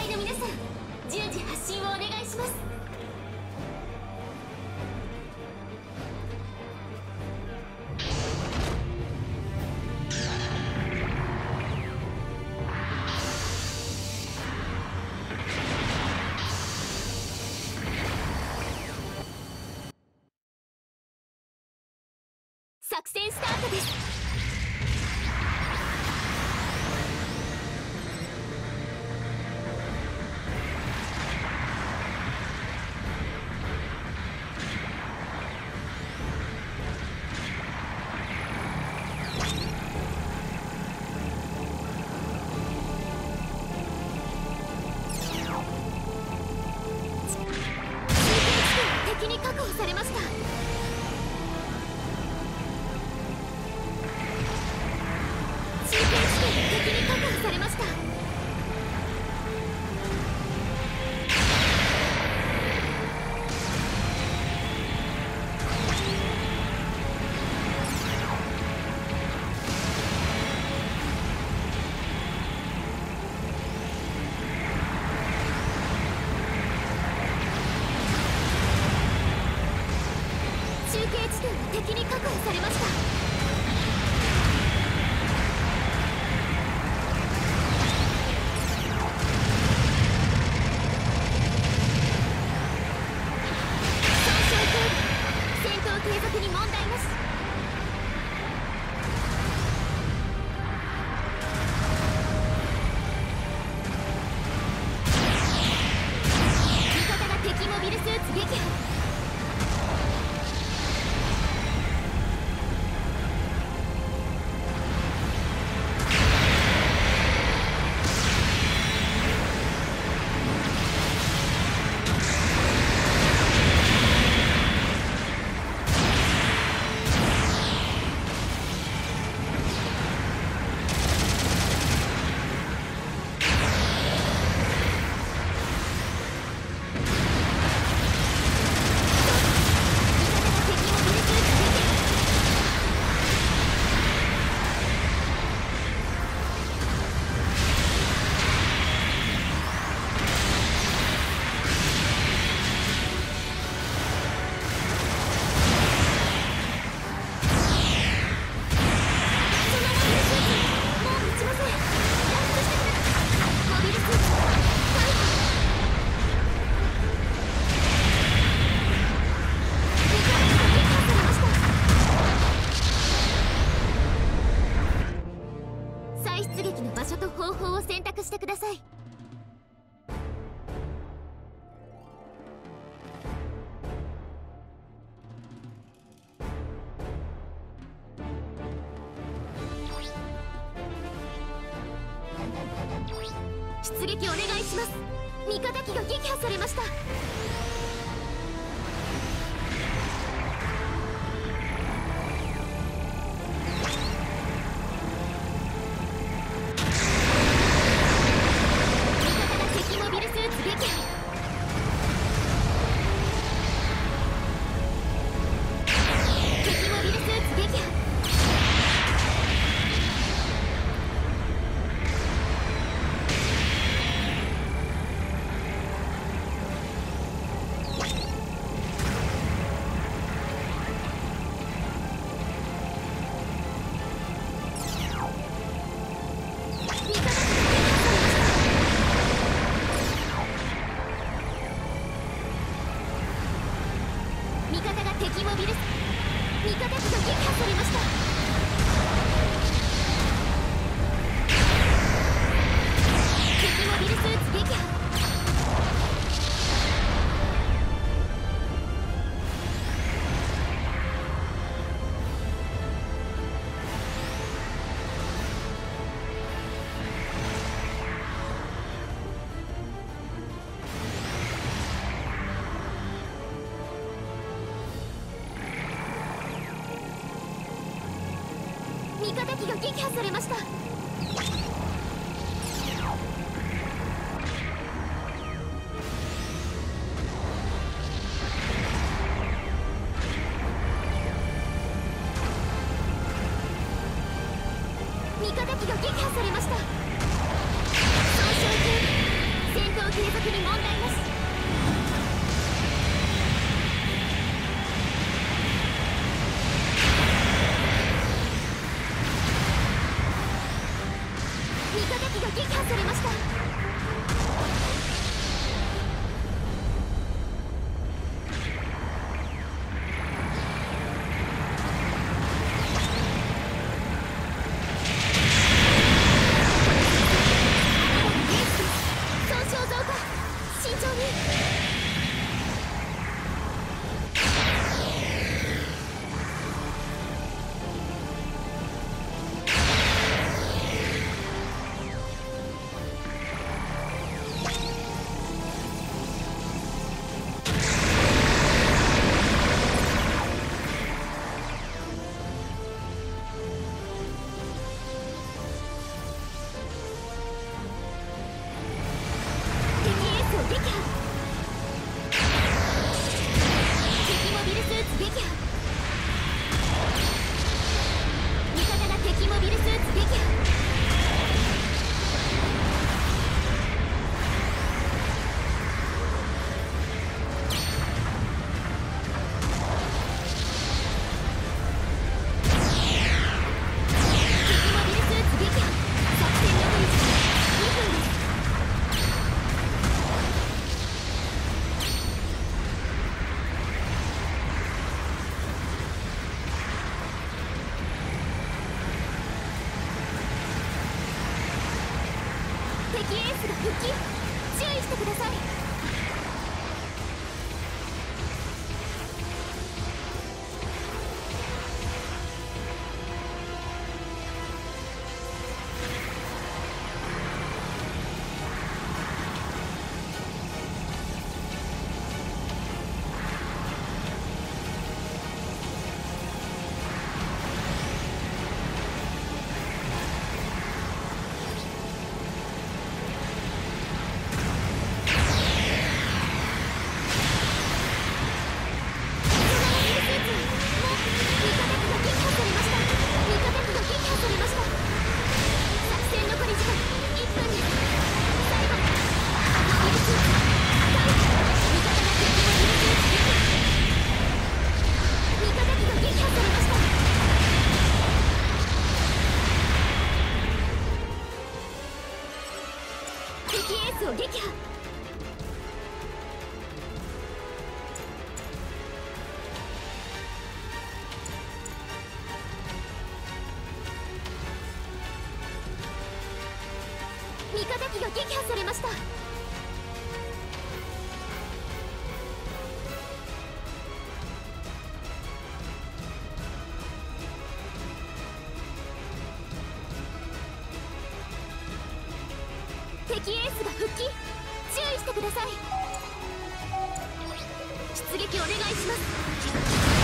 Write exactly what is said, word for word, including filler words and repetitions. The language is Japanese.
の皆さん、順次発進をお願いします。作戦スタートです。敵に確保されました。中継地点敵に確保されました。中継地点は敵に確保されました。継続に問題なし。味方が敵モビルスーツ撃破。出撃の場所と方法を選択してください。出撃お願いします。味方機が撃破されました。味方が敵モビルス味方機が撃破されました。敵モビルスーツ撃破。味方機が撃破されました。味方機が撃破されました。損傷中。戦闘継続に問題なし。味方機が撃破されました。敵エースが復帰、注意してください。敵エースを撃破。味方機が撃破されました。敵エースが復帰、注意してください。出撃お願いします。